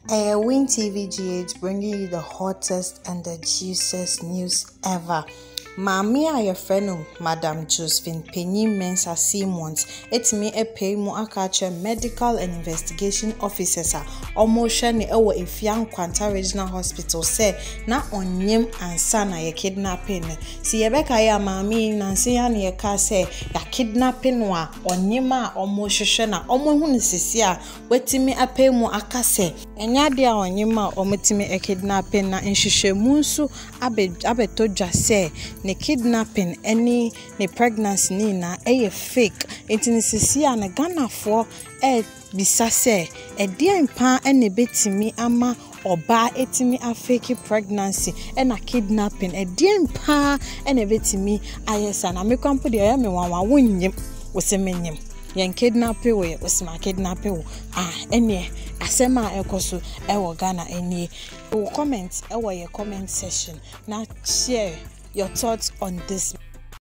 Win TV GH bringing you the hottest and the juiciest news ever. Mami a your friend Madam Josephine Penny Mensa Simmons. It's me a pay mo akache medical and investigation officers almost shane ewo Efian Kwanta Regional Hospital say na onyem ansa na ye kidnapping. Si yebeka ya mami nansi ya ni yeka say ya kidnapping wa onyema almost shoshe na omo hunu sisi a wetimi apay mo akase enya dia onyema omotimi e kidnapping na nhwehwe munsu abeto say ne kidnapping any ne pregnancy ni na fake intini sisi a na Ghana for bisa se die mpa ene betimi ama oba etimi a fake pregnancy na kidnapping die mpa ene betimi ayesa na mekwampo de ya me wanwa wonyim wosemenyim yen kidnapping we osima kidnapping ene asema ekoso ewo Ghana eni comment ewo ye comment section na share your thoughts on this.